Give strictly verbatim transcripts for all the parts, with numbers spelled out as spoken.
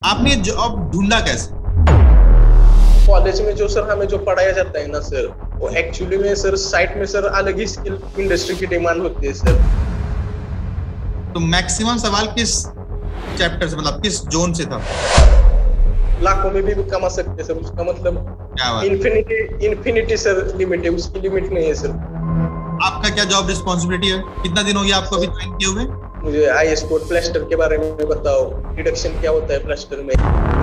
आपने जॉब ढूंढा कैसे? कॉलेज में जो सर हमें जो पढ़ाया जाता है ना सर, वो एक्चुअली में सर साइट में सर अलग ही स्किल इंडस्ट्री की डिमांड होती है सर। तो मैक्सिमम सवाल किस चैप्टर से, मतलब किस जोन से था? लाखों में भी कमा सकते हैं सर, उसका मतलब इन्फिनिटी इन्फिनिटी सर लिमिट है, उसकी लिमिट नहीं है सर। आपका क्या जॉब रिस्पॉन्सिबिलिटी है? कितना दिन हो गया आपको अभी ज्वाइन किए हुए? मुझे आई एस कोड प्लास्टर के बारे में बताओ, डिडक्शन क्या होता है प्लास्टर में।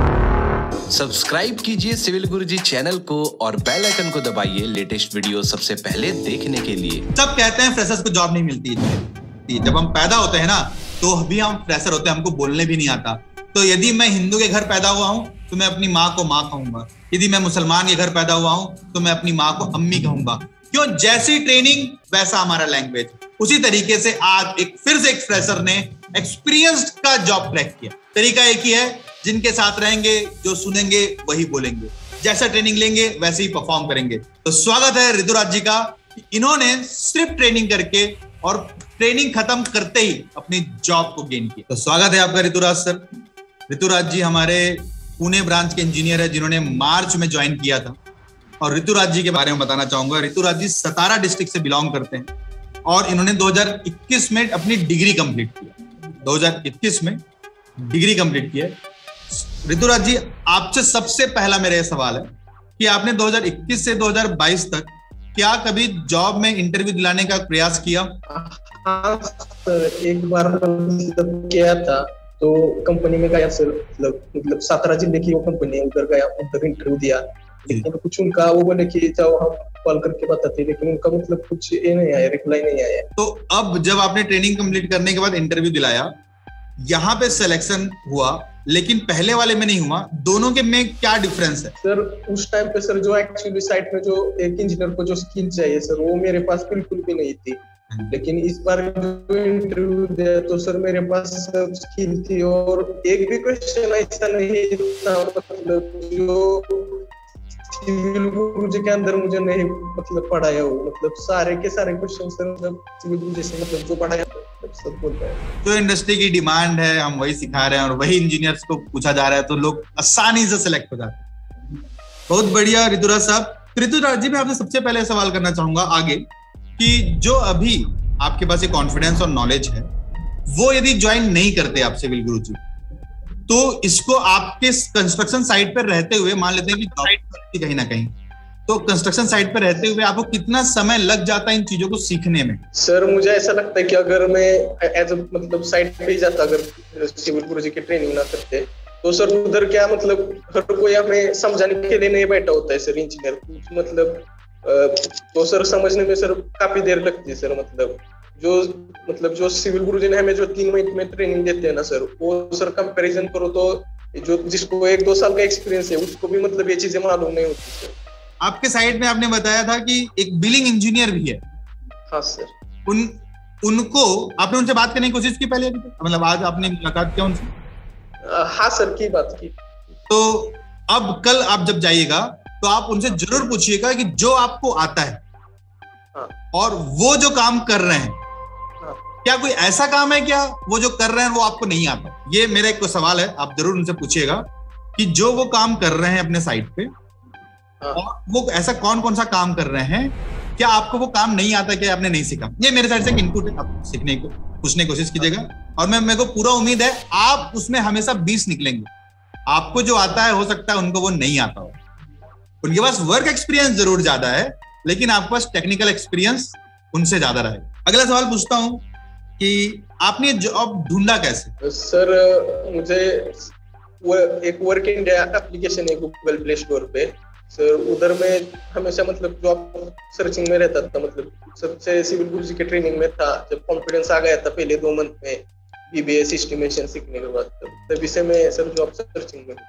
सब्सक्राइब कीजिए सिविल गुरुजी चैनल को और बेल आइकन को दबाइए लेटेस्ट वीडियो सबसे पहले देखने के लिए। सब कहते हैं फ्रेशर्स को जॉब नहीं मिलती है। जब हम पैदा होते हैं ना तो अभी हम फ्रेशर होते हैं, हमको बोलने भी नहीं आता। तो यदि मैं हिंदू के घर पैदा हुआ हूँ तो मैं अपनी माँ को माँ कहूंगा, यदि मैं मुसलमान के घर पैदा हुआ हूँ तो मैं अपनी माँ को अम्मी कहूंगा। क्यों? जैसी ट्रेनिंग वैसा हमारा लैंग्वेज। उसी तरीके से आज एक फिर से एक फ्रेशर ने एक्सपीरियंस्ड का जॉब क्रैक किया। तरीका एक ही है, जिनके साथ रहेंगे, जो सुनेंगे वही बोलेंगे, जैसा ट्रेनिंग लेंगे वैसे ही परफॉर्म करेंगे। तो स्वागत है ऋतुराज जी का। इन्होंने सिर्फ ट्रेनिंग करके और ट्रेनिंग खत्म करते ही अपनी जॉब को गेन किया। तो स्वागत है आपका ऋतुराज सर। ऋतुराज जी हमारे पुणे ब्रांच के इंजीनियर है, जिन्होंने मार्च में ज्वाइन किया था। और ऋतुराज जी के बारे में बताना चाहूंगा, ऋतुराज जी सतारा डिस्ट्रिक्ट से बिलोंग करते हैं और इन्होंने दो हज़ार इक्कीस में अपनी डिग्री कंप्लीट किया। दो हज़ार इक्कीस में डिग्री कंप्लीट किया। ऋतुराज जी, आपसे सबसे पहला मेरा यह सवाल है कि आपने दो हज़ार इक्कीस से दो हज़ार बाईस तक क्या कभी जॉब में इंटरव्यू दिलाने का प्रयास किया? हाँ सर, एक बार मतलब किया था, तो कंपनी में गया सर, मतलब मतलब सातारा जिले की वो कंपनी है, उधर गया, उधर इंटरव्यू दिया। लेकिन कुछ उनका वो बोले कि जाओ हम कॉल करके बताते, लेकिन उनका मतलब कुछ ये नहीं आया, रिप्लाई नहीं आया। तो अब जब आपने ट्रेनिंग कंप्लीट करने के बाद इंटरव्यू दिलाया, यहाँ पे सिलेक्शन हुआ लेकिन पहले वाले में नहीं हुआ, दोनों के में क्या डिफरेंस है? सर उस टाइम पे सर जो एक्चुअली साइट में जो एक इंजीनियर को जो स्किल चाहिए सर, वो मेरे पास बिल्कुल भी नहीं थी। लेकिन इस बार जो इंटरव्यू दिया तो सर मेरे पास सब स्किल थी और एक भी क्वेश्चन ऐसा नहीं था मतलब जो सिविल गुरुजी के अंदर मुझे नहीं मतलब पढ़ाया हो, मतलब सारे के सारे क्वेश्चन सर मतलब सिविल गुरुजी से मतलब जो पढ़ाया सब बोलता है। जो इंडस्ट्री की डिमांड है हम वही सिखा रहे हैं और वही इंजीनियर्स को पूछा जा रहा है, तो लोग आसानी से सिलेक्ट हो जाते हैं। बहुत बढ़िया ऋतुराज साहब। ऋतुराज जी, मैं आपसे सबसे पहले सवाल करना चाहूंगा आगे कि जो अभी आपके पास ये कॉन्फिडेंस और नॉलेज है, वो यदि ज्वाइन नहीं करते आप सिविल गुरुजी, तो इसको आपके कंस्ट्रक्शन साइट पर रहते हुए, मान लेते हैं कि जॉब कहीं ना कहीं, तो कंस्ट्रक्शन साइट पर रहते हुए आपको कितना समय लग जाता है इन चीजों को सीखने में? सर मुझे ऐसा लगता है कि अगर मैं एज अ मतलब साइट पे ही जाता, अगर सिविल गुरुजी की ट्रेनिंग ना करते, तो सर उधर क्या मतलब हर कोई हमें समझाने के लिए नहीं बैठा होता है सर, इंजीनियर मतलब तो सर समझने में सर काफी देर लगती है सर। मतलब जो मतलब जो सिविल गुरुजी ने हमें जो तीन महीने में ट्रेनिंग देते हैं ना सर, वो सर कंपैरिजन करो तो जो जिसको एक दो साल का एक्सपीरियंस है उसको भी मतलब ये चीजें मालूम नहीं होती सर। आपके साइड में आपने बताया था कि एक बिलिंग इंजीनियर भी है। हाँ सर। उन उनको आपने उनसे बात करने की कोशिश की पहले, मतलब आज आपने मुलाकात किया उनसे? हाँ सर, की बात की। तो अब कल आप जब जाइएगा तो आप उनसे जरूर पूछिएगा कि जो आपको आता है हाँ। और वो जो काम कर रहे हैं, हाँ। क्या कोई ऐसा काम है क्या वो जो कर रहे हैं वो आपको नहीं आता? ये मेरा एक सवाल है, आप जरूर उनसे पूछिएगा कि जो वो काम कर रहे हैं अपने साइट पे, हाँ। और वो ऐसा कौन कौन सा काम कर रहे हैं, क्या आपको वो काम नहीं आता, क्या आपने नहीं सीखा? ये मेरे साइड से एक इनपुट है, आप सीखने को पूछने की कोशिश कीजिएगा और मैं मेरे को पूरा उम्मीद है आप उसमें हमेशा बीस निकलेंगे। आपको जो आता है हो सकता है उनको वो नहीं आता हो, उनके पास वर्क एक्सपीरियंस जरूर ज्यादा है लेकिन आपके पास टेक्निकल एक्सपीरियंस उनसे ज्यादा रहेगा। अगला सवाल पूछता हूं कि आपने जॉब ढूंढा कैसे? सर मुझे वो एक वर्क इंडिया एप्लीकेशन है गूगल प्ले स्टोर पे सर, उधर में हमेशा मतलब जॉब सर्चिंग में रहता था। मतलब सबसे सिविल गुरुजी के ट्रेनिंग में था, जब कॉन्फिडेंस आ गया था पहले दो मंथ में बीबीएस एस्टिमेशन सीखने के बाद, तभी से मैं सर जॉब सर्चिंग में।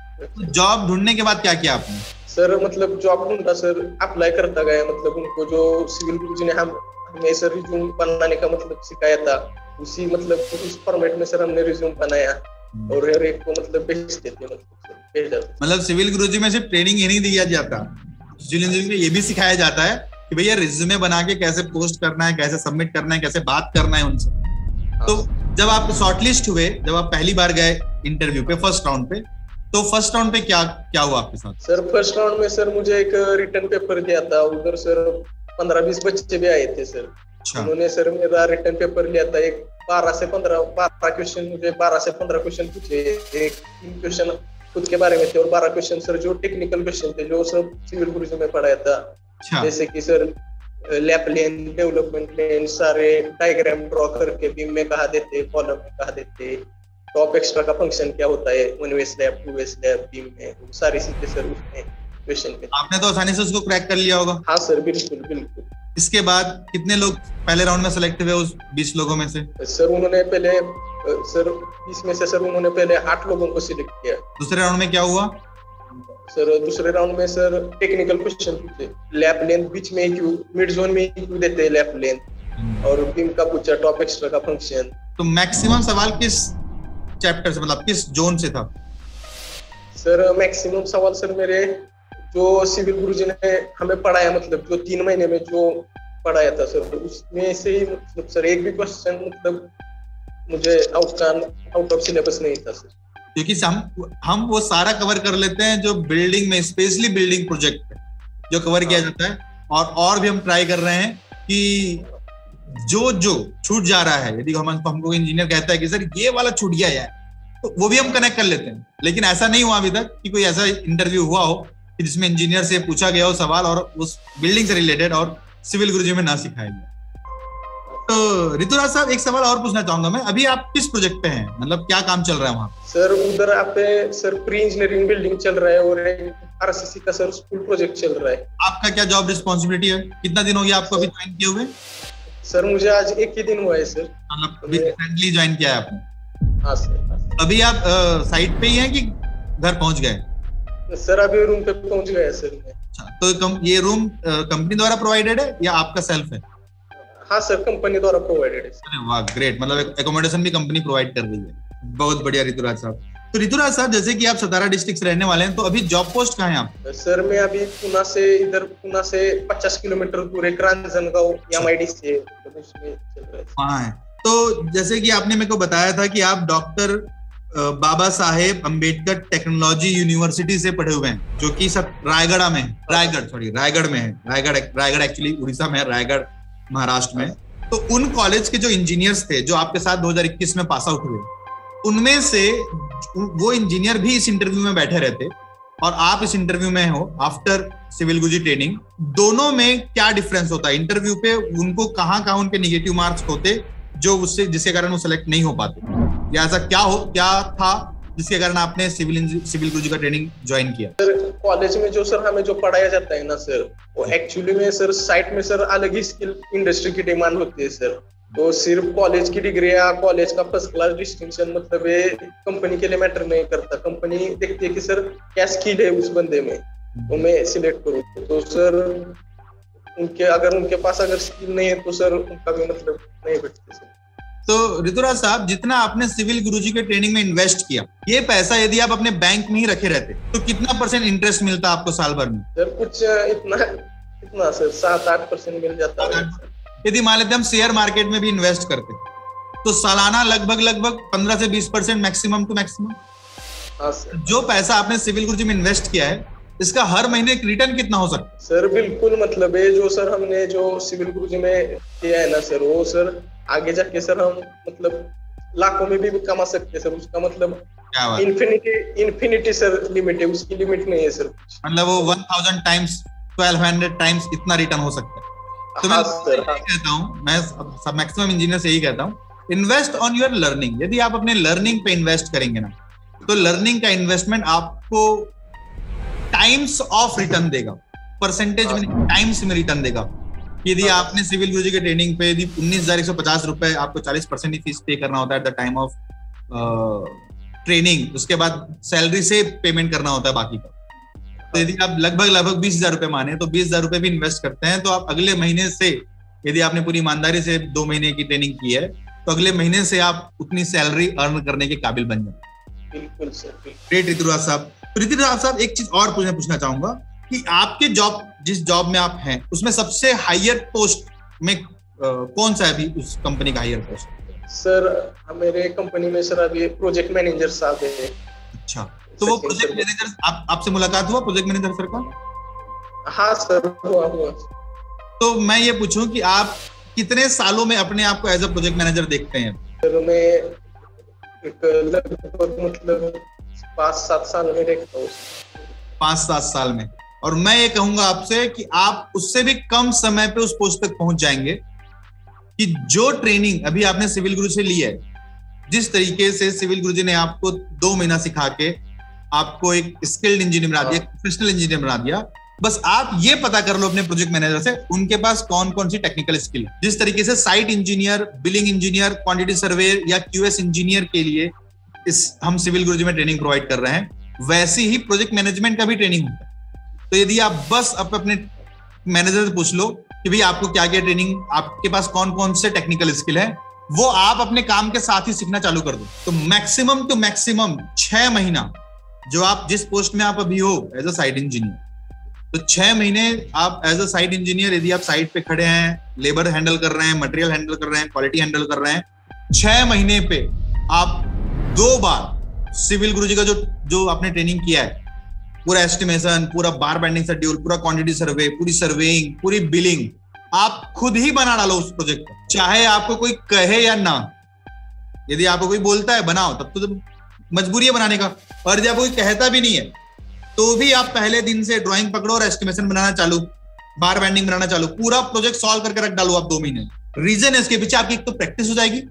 जॉब ढूंढने के बाद क्या किया आपने? सर मतलब जॉब ढूंढा सर, अप्लाई करता गया। मतलब उनको जो सिविल गुरुजी ने हम हमें सर रिज्यूम बनाने का मतलब सिखाया था, उसी मतलब उस फॉर्मेट में सर हमने रिज्यूम बनाया और हर एक को मतलब भेजते थे। मतलब मतलब सिविल गुरुजी में सिर्फ ट्रेनिंग ही नहीं दिया जाता, सिविल इंजीनियरिंग में ये भी सिखाया जाता है कि भैया रिज्यूमे बना के कैसे पोस्ट करना है, कैसे सबमिट करना है, कैसे बात करना है उनसे। तो जब आप शॉर्टलिस्ट हुए, जब आप पहली बार गए इंटरव्यू पे, फर्स्ट राउंड पे। तो फर्स्ट राउंड पे क्या क्या हुआ आपके साथ? सर फर्स्ट राउंड में सर मुझे एक रिटर्न पेपर दिया था, उधर सर पंद्रह बीस बच्चे भी आए थे सर। अच्छा। उन्होंने सर मेरा रिटर्न पेपर लिया था, एक बारह से पंद्रह बारह क्वेश्चन मुझे बारह से पंद्रह क्वेश्चन पूछे। एक तीन क्वेश्चन खुद के बारे में थे और बारह क्वेश्चन सर जो टेक्निकल क्वेश्चन थे जो सब सिविल गुरुजी में पढ़ाया था। अच्छा। जैसे कि sir lap length, development length, सारे डायग्राम ड्रॉ करके बीम में कहा देते, कॉलम में कहा देते, टॉप एक्स्ट्रा का फंक्शन क्या होता है, one way slab, two way slab, beam में सारी चीजें सर उसमें क्वेश्चन पे। आपने तो आसानी से उसको क्रैक कर लिया होगा। हाँ सर, बिल्कुल बिल्कुल। इसके बाद कितने लोग पहले राउंड में सेलेक्ट हुए उस बीस लोगों में से? सर उन्होंने पहले सर बीस में से सर उन्होंने पहले आठ लोगों को सिलेक्ट किया। दूसरे राउंड में क्या हुआ? सर दूसरे राउंड में सर टेक्निकल क्वेश्चन पूछे, लैप लेंथ बीच में क्यों, मिड जोन में क्यों देते हैं लैप लेंथ, और बीम का पूछा, टॉप एक्स्ट्रा का फंक्शन। तो मैक्सिमम सवाल किस चैप्टर से, मतलब किस जोन से था? सर मैक्सिमम सवाल सर मेरे जो सिविल गुरुजी ने हमें पढ़ाया, मतलब जो तीन महीने में जो पढ़ाया था सर, तो उसमें से ही मतलब सर एक भी क्वेश्चन मतलब मुझे आउट आउट ऑफ सिलेबस नहीं था सर। क्योंकि हम हम वो सारा कवर कर लेते हैं जो बिल्डिंग में, स्पेशली बिल्डिंग प्रोजेक्ट पे जो कवर किया जाता है, और और भी हम ट्राई कर रहे हैं कि जो जो छूट जा रहा है, यदि हम हमको इंजीनियर कहता है कि सर ये वाला छूट गया यार, तो वो भी हम कनेक्ट कर लेते हैं। लेकिन ऐसा नहीं हुआ अभी तक कि कोई ऐसा इंटरव्यू हुआ हो कि जिसमें इंजीनियर से पूछा गया हो सवाल और उस बिल्डिंग से रिलेटेड और सिविल गुरुजी में ना सिखाया गया। तो ऋतुराज साहब, एक सवाल और पूछना चाहूंगा मैं, अभी आप किस प्रोजेक्ट पे हैं, मतलब क्या काम चल रहा है वहाँ? सर उधर आप पे सर प्री इंजीनियरिंग बिल्डिंग चल रहा है और आरसीसी का सर स्कूल प्रोजेक्ट चल रहा है। आपका क्या जॉब रिस्पॉन्सिबिलिटी है? कितना दिन हो गया आपको अभी ज्वाइन किए हुए? सर मुझे आज एक ही दिन हुआ है सर। मतलब अभी रिसेंटली ज्वाइन किया है आपने? हाँ सर। अभी आप साइट पे ही हैं कि घर पहुंच गए? सर अभी रूम पे पहुंच गया है सर मैं। अच्छा, तो कम, ये रूम कंपनी द्वारा प्रोवाइडेड है या आपका सेल्फ है? हाँ सर, कंपनी द्वारा प्रोवाइडेड है। अरे वाह, ग्रेट, मतलब एकोमोडेशन भी कंपनी प्रोवाइड कर रही है। बहुत बढ़िया ऋतुराज साहब। तो ऋतुराज साहब, जैसे कि आप सतारा डिस्ट्रिक्ट से रहने वाले हैं, तो अभी जॉब पोस्ट कहाँ है आप? सर मैं अभी पुणे से, इधर पुणे से पचास किलोमीटर दूर है, रांजनगांव एमआईडी से, तो उसमें चल रहा है। वहाँ है। तो जैसे कि आपने मेरे को बताया था कि आप doctor Baba Saheb Ambedkar technology university से पढ़े हुए हैं, जो कि सब रायगढ़ में है, रायगढ़ सॉरी रायगढ़ में है, रायगढ़ रायगढ़ एक्चुअली उड़ीसा में है, रायगढ़ महाराष्ट्र में। तो उन कॉलेज के जो इंजीनियर्स थे जो आपके साथ दो हज़ार इक्कीस में पास आउट हुए, उनमें से वो इंजीनियर भी इस इंटरव्यू में बैठे रहते और आप इस इंटरव्यू में हो आफ्टर सिविल गुरुजी ट्रेनिंग। दोनों में क्या डिफरेंस होता है? इंटरव्यू पे उनको कहाँ कहाँ उनके निगेटिव मार्क्स होते जो उससे जिसके कारण वो सिलेक्ट नहीं हो पाते, या ऐसा क्या हो क्या था जिसके कारण आपने सिविल सिविल गुरुजी का ट्रेनिंग ज्वाइन किया? सर कॉलेज में जो सर हमें जो पढ़ाया जाता है ना सर, वो एक्चुअली में सर साइट में सर अलग ही स्किल इंडस्ट्री की डिमांड होती है सर। तो सिर्फ कॉलेज की डिग्री या कॉलेज का फर्स्ट क्लास डिस्टिंक्शन मतलब ये कंपनी के लिए मैटर नहीं करता। कंपनी देखती है कि सर क्या स्किल है उस बंदे में, तो मैं सिलेक्ट करूँ। तो सर उनके अगर उनके पास अगर स्किल नहीं है तो सर उनका भी मतलब नहीं बैठते सर। तो ऋतुराज साहब, जितना आपने सिविल गुरुजी के ट्रेनिंग में इन्वेस्ट किया, ये पैसा यदि आप अपने बैंक में ही रखे रहते तो कितना परसेंट इंटरेस्ट मिलता आपको साल भर में? सर कुछ इतना इतना सर सात आठ परसेंट मिल जाता है। यदि मान लेते हम शेयर मार्केट में भी इन्वेस्ट करते तो सालाना लगभग लगभग पंद्रह से बीस परसेंट मैक्सिमम टू मैक्सिमम। हाँ सर। जो पैसा आपने सिविल गुरुजी में इन्वेस्ट किया है, इसका हर महीने एक रिटर्न कितना हो सकता है? सर बिल्कुल, मतलब ये जो सर हमने जो सिविल गुरुजी में किया है ना सर, वो सर आगे जाके सर हम मतलब लाखों में भी कमा सकते हैं सर। उसका मतलब इन्फिनिटी इन्फिनिटी सर लिमिट है, उसकी लिमिट नहीं है सर। मतलब वो one thousand times, twelve hundred times इतना रिटर्न हो सकता है। तो हाँ, मैं सर, हाँ। कहता हूँ, मैं सब मैक्सिमम इंजीनियर से यही कहता हूँ, इन्वेस्ट ऑन योर लर्निंग। यदि आप अपने लर्निंग पे इन्वेस्ट करेंगे ना, तो लर्निंग का इन्वेस्टमेंट आपको टाइम्स ऑफ रिटर्न देगा, परसेंटेज में टाइम्स में रिटर्न देगा। यदि आपने सिविल गुरुजी के ट्रेनिंग पे यदि उन्नीस हजार एक सौ पचास रुपए आपको चालीस परसेंट ही फीस पे करना होता है at the time of training, उसके बाद सैलरी से पेमेंट करना होता है बाकी का। तो यदि आप लगभग लगभग बीस हजार रुपए माने तो बीस हजार रुपए भी इन्वेस्ट करते हैं, तो आप अगले महीने से, यदि आपने पूरी ईमानदारी से दो महीने की ट्रेनिंग की है, तो अगले महीने से आप उतनी सैलरी अर्न करने के काबिल बन जाए। बिल्कुल सर। ग्रेट ऋतुराज साहब। ऋतुराज साहब, एक चीज और पूछना पूछना चाहूंगा कि आपके जॉब, जिस जॉब में आप हैं, उसमें सबसे हाईयर पोस्ट में आ, कौन सा है अभी उस कंपनी का हाईयर पोस्ट? सर मेरे कंपनी में सर अभी प्रोजेक्ट मैनेजर साहब है। अच्छा, तो वो प्रोजेक्ट मैनेजर आप आपसे मुलाकात हुआ प्रोजेक्ट मैनेजर सर का? हाँ सर हुआ हुआ। तो मैं ये पूछूं कि आप कितने सालों में अपने आप को एज अ प्रोजेक्ट मैनेजर देखते हैं? सर मैं लगभग मतलब पाँच सात साल में देखता हूँ। पाँच सात साल में। और मैं ये कहूंगा आपसे कि आप उससे भी कम समय पे उस पोस्ट तक पहुंच जाएंगे कि जो ट्रेनिंग अभी आपने सिविल गुरु से ली है, जिस तरीके से सिविल गुरु जी ने आपको दो महीना सिखा के आपको एक स्किल्ड इंजीनियर बना दिया, प्रोफेशनल इंजीनियर बना दिया, बस आप ये पता कर लो अपने प्रोजेक्ट मैनेजर से उनके पास कौन कौन सी टेक्निकल स्किल है। जिस तरीके से site engineer, billing engineer, quantity surveyor या क्यूएस इंजीनियर के लिए इस हम सिविल गुरुजी में ट्रेनिंग प्रोवाइड कर रहे हैं, वैसी ही प्रोजेक्ट मैनेजमेंट का भी ट्रेनिंग होता है। तो यदि आप बस अब अपने मैनेजर से पूछ लो कि भाई आपको क्या क्या ट्रेनिंग, आपके पास कौन कौन से टेक्निकल स्किल है, वो आप अपने काम के साथ ही सीखना चालू कर दो, तो मैक्सिमम टू मैक्सिमम छह महीना जो आप जिस पोस्ट में आप अभी हो एज अ साइट इंजीनियर, तो छह महीने आप एज अ साइट इंजीनियर यदि आप साइट पे खड़े हैं, लेबर हैंडल कर रहे हैं, मटेरियल हैंडल कर रहे हैं, क्वालिटी हैंडल कर रहे हैं, छह महीने पे आप दो बार सिविल गुरुजी का जो जो आपने ट्रेनिंग किया है, पूरा एस्टिमेशन, पूरा बार बैंडिंग शेड्यूल, पूरा क्वांटिटी सर्वे, पूरी सर्वेइंग, पूरी बिलिंग आप खुद ही बना डालो उस प्रोजेक्ट को, चाहे आपको कोई कहे या ना। यदि आपको कोई बोलता है बनाओ, तब तो मजबूरी है बनाने का, और यदि आपको कोई कहता भी नहीं है तो भी आप पहले दिन से ड्राइंग पकड़ो और एस्टिमेशन बनाना चालू, बार बैंडिंग बनाना चालू, पूरा प्रोजेक्ट सॉल्व करके रख डालो आप दो महीने। रीजन है इसके पीछे आपकी एक तो प्रैक्टिस हो जाएगी,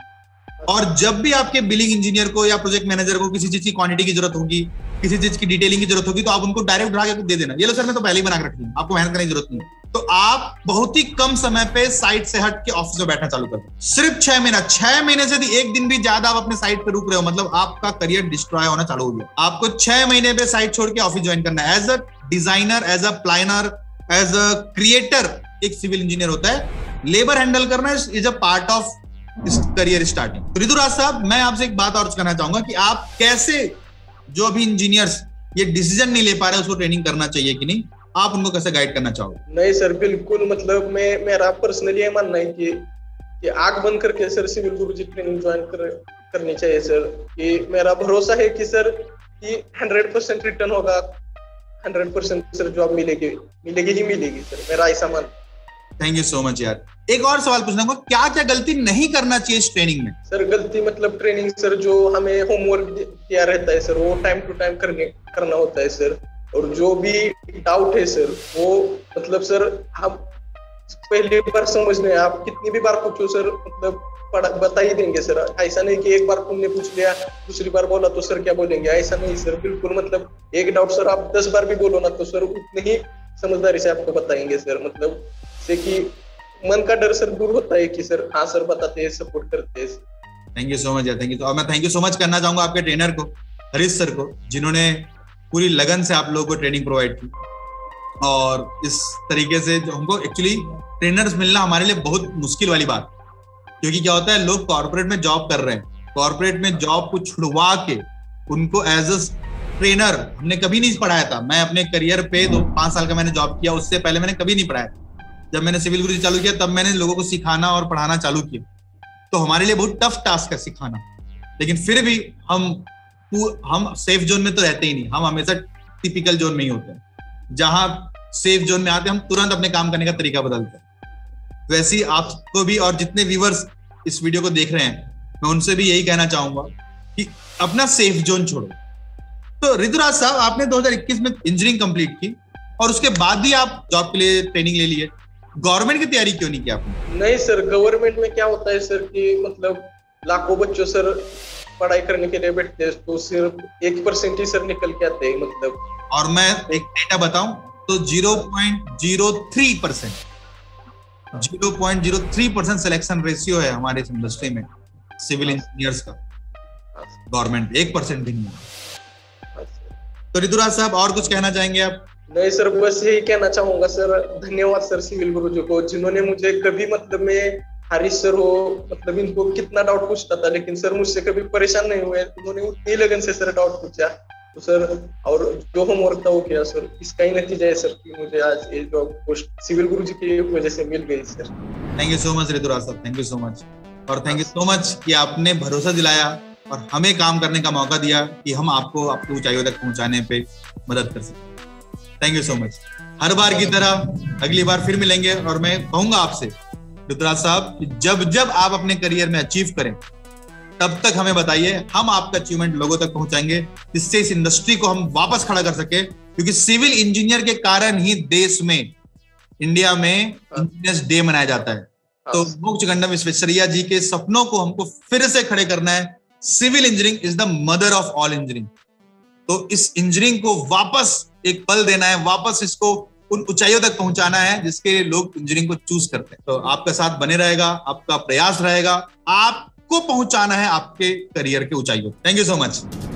और जब भी आपके बिलिंग इंजीनियर को या प्रोजेक्ट मैनेजर को किसी चीज की क्वांटिटी की जरूरत होगी, किसी चीज की डिटेलिंग की जरूरत होगी, तो आप उनको डायरेक्ट उठा के दे देना, ये लो सर मैं तो पहले ही बना के रखी हूँ, आपको मेहनत करने की जरूरत नहीं। तो आप बहुत ही कम समय पे साइट से हट के ऑफिस में बैठना चालू कर दो। सिर्फ छह महीना छह महीने से एक दिन भी ज्यादा आप अपने साइट पे रुक रहे हो, मतलब आपका करियर डिस्ट्रॉय होना चालू हो गया। आपको छह महीने पे साइट छोड़ के ऑफिस ज्वाइन करना है। As a designer, as a planner, as a creator एक सिविल इंजीनियर होता है, लेबर हैंडल करना is a part of career starting. तो ऋतुराज साहब, मैं आपसे एक बात और कहना चाहूंगा कि आप कैसे, जो अभी इंजीनियर्स ये डिसीजन नहीं ले पा रहे उसको ट्रेनिंग करना चाहिए कि नहीं, आप उनको कैसे गाइड करना चाहोगे? नहीं सर, बिल्कुल, मतलब मैं मेरा पर्सनली ये मानना है कि कि आंख बंद करके सर सिविल गुरुजी ट्रेनिंग ज्वाइन कर, करनी चाहिए सर। कि मेरा भरोसा है कि सर कि हंड्रेड परसेंट रिटर्न होगा, हंड्रेड परसेंट सर जॉब मिलेगी मिलेगी ही मिलेगी सर, मेरा ऐसा मान। थैंक यू सो मच यार। एक और सवाल पूछना चाहूंगा, क्या क्या गलती नहीं करना चाहिए इस ट्रेनिंग में? सर गलती मतलब ट्रेनिंग सर जो हमें होमवर्क दिया रहता है सर, वो टाइम टू टाइम करने करना होता है सर। और जो भी डाउट है सर, वो मतलब सर हम पहली बार समझने, आप कितनी भी बार पूछो सर, मतलब बता ही देंगे सर। ऐसा नहीं कि एक बार तुमने पूछ लिया, दूसरी बार बोला तो सर क्या बोलेंगे, ऐसा नहीं सर, बिल्कुल। मतलब एक डाउट सर आप दस बार भी बोलो ना तो सर उतनी ही समझदारी से आपको बताएंगे सर। मतलब से कि मन का डर सर दूर होता है कि सर हाँ सर बताते हैं, सपोर्ट करते हैं। थैंक यू सो मच यार, थैंक यू। और मैं थैंक यू सो मच करना चाहूंगा आपके ट्रेनर को, हरीश सर को, जिन्होंने पूरी लगन से आप लोगों को ट्रेनिंग प्रोवाइड की। और इस तरीके से जो हमको एक्चुअली ट्रेनर्स मिलना हमारे लिए बहुत मुश्किल वाली बात, क्योंकि क्या होता है, लोग कॉर्पोरेट में जॉब कर रहे हैं, कॉर्पोरेट में जॉब को छुड़वा के उनको एज अ ट्रेनर हमने कभी नहीं पढ़ाया था। मैं अपने करियर पे दो पांच साल का मैंने जॉब किया, उससे पहले मैंने कभी नहीं पढ़ाया। जब मैंने सिविल गुरुजी चालू किया तब मैंने लोगों को सिखाना और पढ़ाना चालू किया। तो हमारे लिए बहुत टफ टास्क है सिखाना, लेकिन फिर भी हम हम सेफ जोन में तो रहते ही नहीं, हम हमेशा टिपिकल जोन में ही होते हैं। जहां सेफ जोन में आते हम तुरंत अपने काम करने का तरीका बदलते हैं। वैसे ही आपको भी, और जितने व्यूअर्स इस वीडियो को देख रहे हैं, मैं उनसे भी यही कहना चाहूंगा कि अपना सेफ जोन छोड़ो। तो ऋतुराज साहब, आपने दो हज़ार इक्कीस में इंजीनियरिंग कंप्लीट की और उसके बाद ही आप जॉब के लिए ट्रेनिंग ले लिए, गवर्नमेंट की तैयारी क्यों नहीं की आपने? नहीं सर, गवर्नमेंट में क्या होता है सर कि मतलब लाखों बच्चों सर पढ़ाई करने के लिए बैठते हैं, तो सिर्फ एक परसेंट ही सर निकल के आते हैं मतलब। और मैं एक डेटा बताऊं तो zero point zero three percent zero point zero three percent selection ratio है हमारे इस इंडस्ट्री में सिविल इंजीनियर्स का, गवर्नमेंट एक परसेंट भी नहीं है। तो ऋतुराज साहब, और कुछ कहना चाहेंगे आप? नहीं सर, बस यही कहना चाहूंगा सर, धन्यवाद सर सिविल गुरुजी को, जिन्होंने मुझे कभी मतलब में हरीश सर हो, मतलब इनको कितना डाउट पूछता था, लेकिन सर मुझसे कभी परेशान नहीं हुए। उन्होंने उतनी लगन से सर डाउट पूछा, तो सर और जो होमवर्क था वो किया सर। इसका ही नतीजा है सर कि मुझे आज ये जॉब पोस्ट सिविल गुरुजी की वजह से मिल गई sir. Thank you so much Rituraj साहब, थैंक यू सो मच। और थैंक यू सो मच कि आपने भरोसा दिलाया और हमें काम करने का मौका दिया कि हम आपको आपकी ऊंचाइयों तक पहुंचाने पे मदद कर सकें। Thank you so much. हर बार की तरह अगली बार फिर मिलेंगे और मैं कहूंगा आपसे ऋतुराज साहब, जब जब आप अपने करियर में अचीव करें तब तक हमें बताइए, हम आपका अचीवमेंट लोगों तक पहुंचाएंगे, जिससे इस इंडस्ट्री को हम वापस खड़ा कर सके। क्योंकि सिविल इंजीनियर के कारण ही देश में, इंडिया में इंजीनियर्स डे मनाया जाता है। तो मोक्षगंडम विश्वेश्वरैया जी के सपनों को हमको फिर से खड़े करना है। Civil engineering is the mother of all engineering. तो इस इंजीनियरिंग को वापस एक पल देना है, वापस इसको उन ऊंचाइयों तक पहुंचाना है जिसके लिए लोग इंजीनियरिंग को चूज करते हैं। तो आपका साथ बने रहेगा, आपका प्रयास रहेगा, आपको पहुंचाना है आपके करियर के ऊंचाइयों। Thank you so much.